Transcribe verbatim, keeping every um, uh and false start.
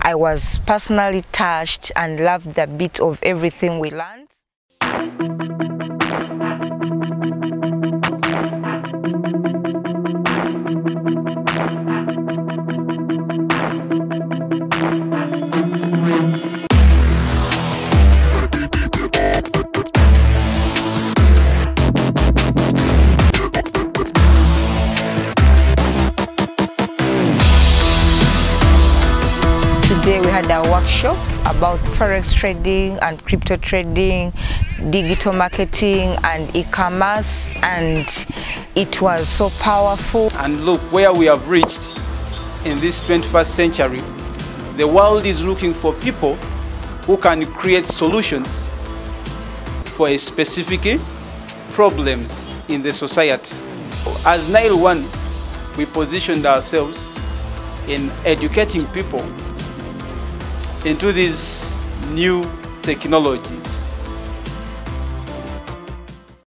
I was personally touched and loved a bit of everything we learned. Today we had a workshop about Forex trading and crypto trading, digital marketing and e-commerce, and it was so powerful. And look where we have reached in this twenty-first century. The world is looking for people who can create solutions for a specific problems in the society. As Nile One, we positioned ourselves in educating people into these new technologies.